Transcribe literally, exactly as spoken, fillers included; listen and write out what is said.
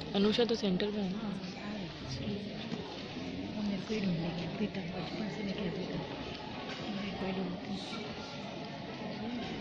अनुषा तो सेंटर में है ना। हाँ आ रही है। वो मेरे को ही ढूंढेगी अभी तक, बचपन से मैं कहती थी मेरे को ही ढूंढती।